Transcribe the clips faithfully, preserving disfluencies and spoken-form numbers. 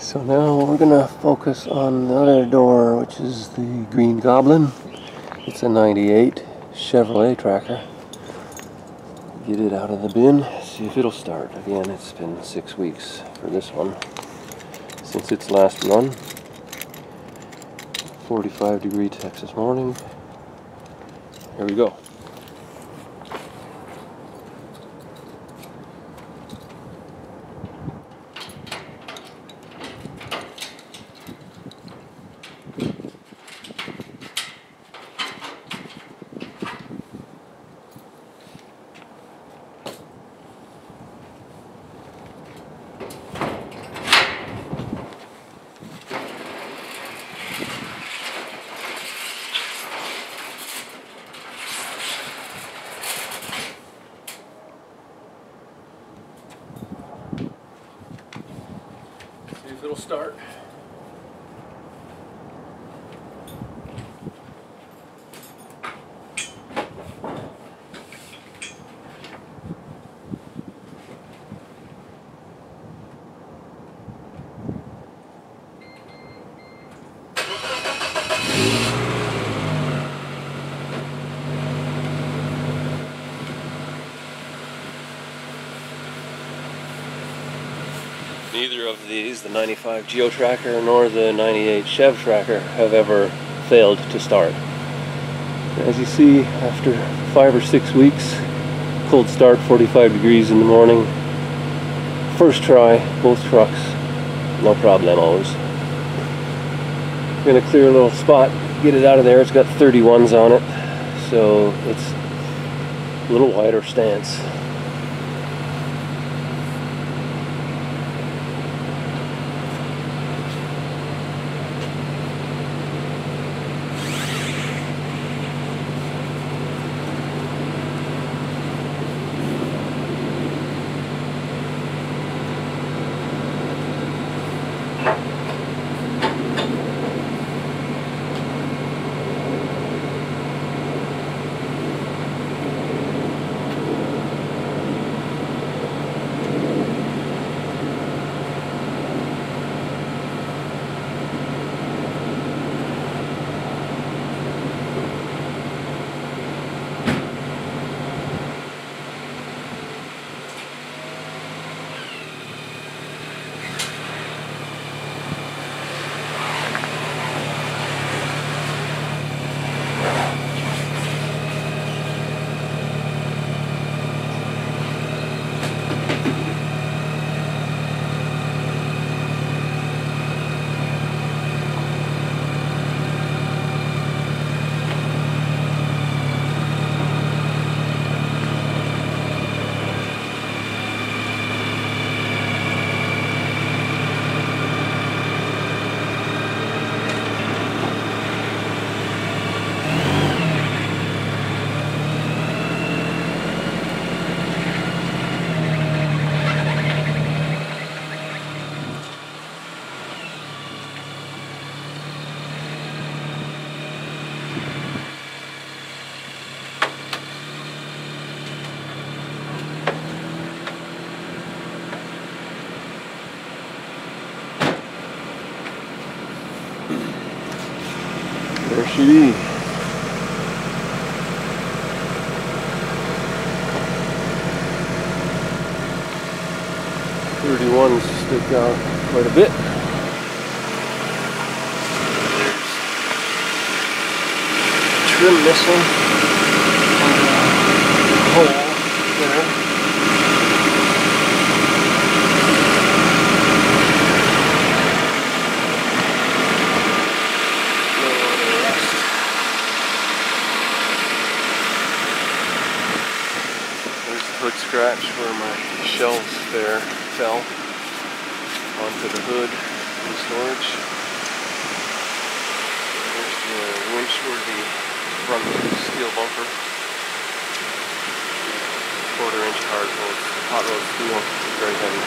So now we're gonna focus on the other door, which is the Green Goblin. It's a ninety-eight Chevrolet Tracker. Get it out of the bin, see if it'll start. Again, it's been six weeks for this one since its last run. forty-five degree Texas morning. Here we go. See if it'll start. Neither of these, the ninety-five Chev Tracker nor the ninety-eight Chev Tracker, have ever failed to start. As you see, after five or six weeks, cold start, forty-five degrees in the morning. First try, both trucks, no problemos. We're gonna clear a little spot, get it out of there. It's got thirty-ones on it, so it's a little wider stance. There she is. thirty-ones stick out quite a bit. There's trim missing. Hole there. Hood scratch where my shelves there fell onto the hood in storage. There's the winch-worthy front steel bumper. Quarter inch hard rolled, hot rolled steel, very heavy.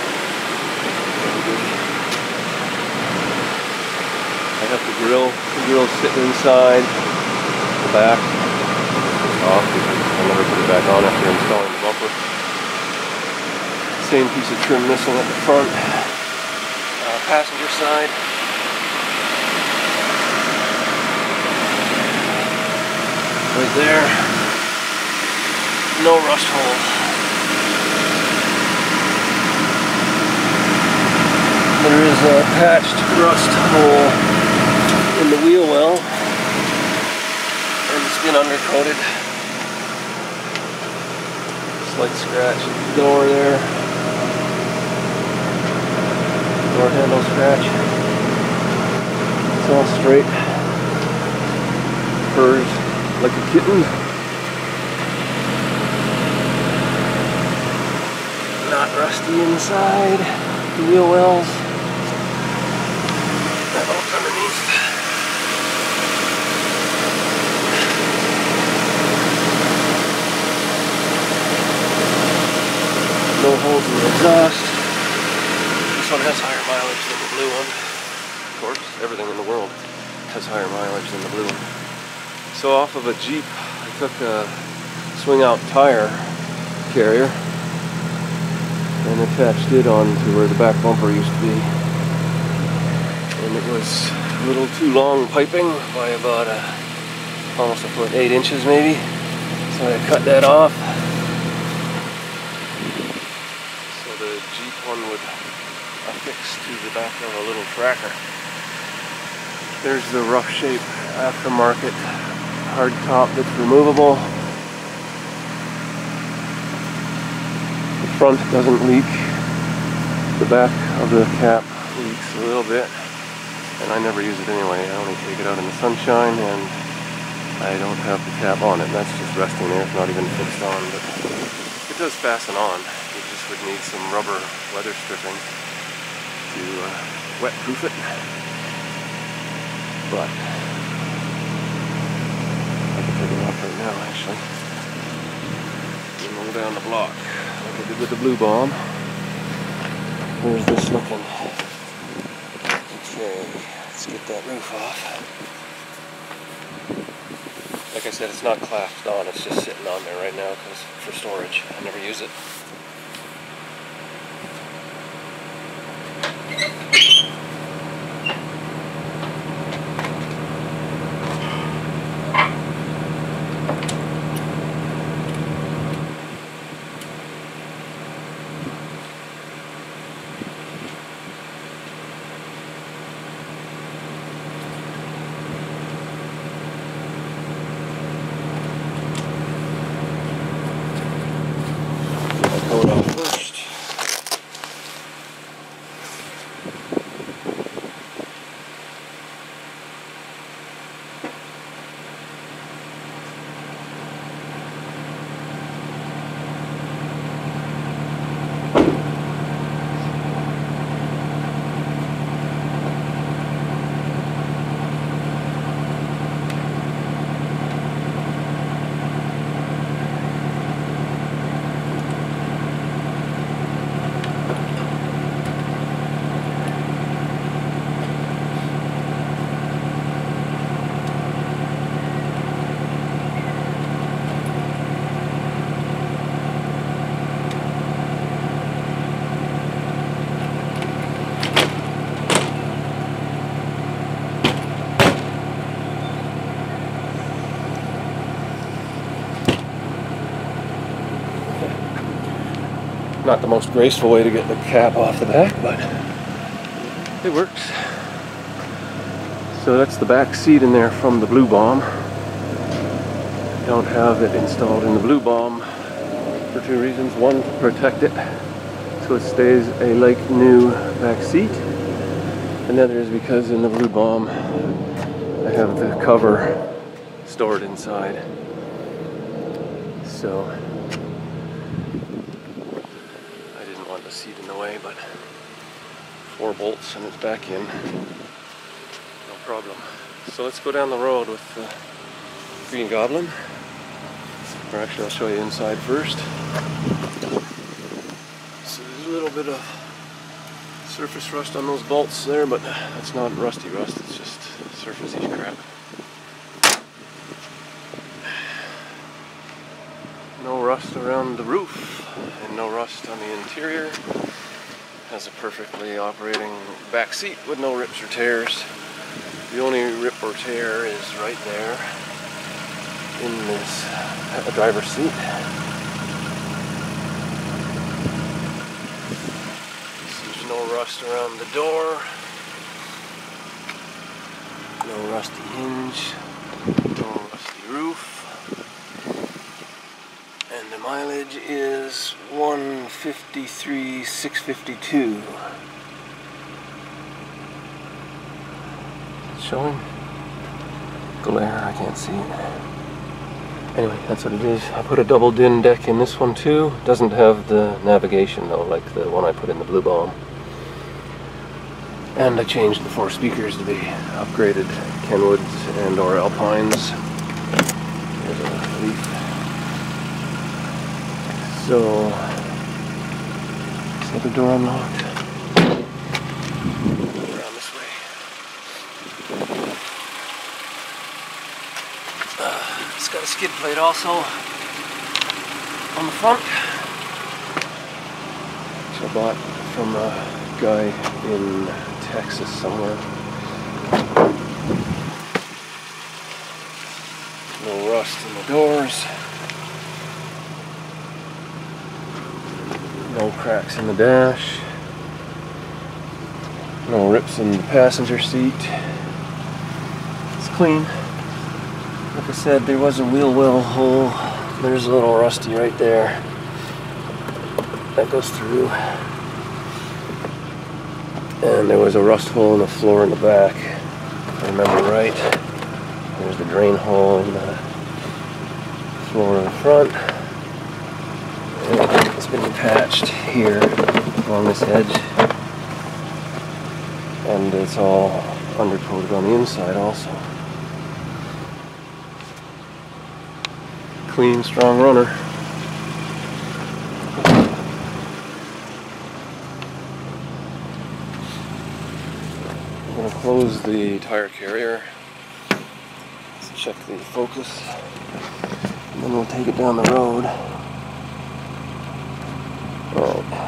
I have the grill, the grill's sitting inside the back. Off because I'll never put it back on after installing the bumper. Same piece of trim missing at the front. Uh, passenger side. Right there. No rust hole. There is a patched rust hole in the wheel well, and it's been undercoated. Slight scratch at the door there. Door handle scratch. It's all straight. Purrs like a kitten. Not rusty inside the wheel wells. That one's underneath. No holes in the exhaust. This one has higher mileage than the blue one. Of course, everything in the world has higher mileage than the blue one. So off of a Jeep, I took a swing out tire carrier and attached it onto where the back bumper used to be. And it was a little too long piping by about a, almost a foot, eight inches maybe. So I cut that off. So the Jeep one would affix to the back of a little tracker. There's the rough shape aftermarket hard top that's removable. The front doesn't leak. The back of the cap leaks a little bit, and I never use it anyway. I only take it out in the sunshine, and I don't have the cap on it. That's just resting there. It's not even fixed on, but it does fasten on. You just would need some rubber weather stripping to uh, wet proof it. But I can take it off right now, actually. And roll down the block like I did with the blue bomb. Where's this looking? Okay, let's get that roof off. Like I said, it's not clasped on, it's just sitting on there right now because for storage. I never use it. Coat off first. Not the most graceful way to get the cap off the back, but it works. So that's the back seat in there from the blue bomb. Don't have it installed in the blue bomb for two reasons. One, to protect it so it stays a like new back seat. And the other is because in the blue bomb I have the cover stored inside. So the seat in the way, but four bolts and it's back in, no problem. So let's go down the road with the Green Goblin, or actually I'll show you inside first. So there's a little bit of surface rust on those bolts there, but it's not rusty rust, it's just surfacey crap. No rust around the roof and no rust on the interior. Has a perfectly operating back seat with no rips or tears. The only rip or tear is right there in this uh, driver's seat. There's no rust around the door. No rusty hinge. No rusty roof. And the mileage is one fifty-three six fifty-two. Showing? Glare, I can't see it. Anyway, that's what it is. I put a double din deck in this one too. Doesn't have the navigation though, like the one I put in the Blue Bomb. And I changed the four speakers to be upgraded Kenwoods and or Alpines. There's a leaf. So, is the other door unlocked? Around this way. Uh, it's got a skid plate also on the front, which I bought from a guy in Texas somewhere. No rust in the doors. No cracks in the dash. No rips in the passenger seat. It's clean. Like I said, there was a wheel well hole. There's a little rusty right there. That goes through. And there was a rust hole in the floor in the back, if I remember right. There's the drain hole in the floor in the front. And it's been patched here along this edge. And it's all undercoated on the inside also. Clean, strong runner. I'm going to close the tire carrier. Let's check the focus. And then we'll take it down the road. Alright.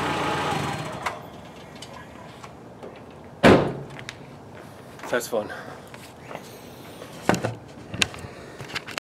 That's fun.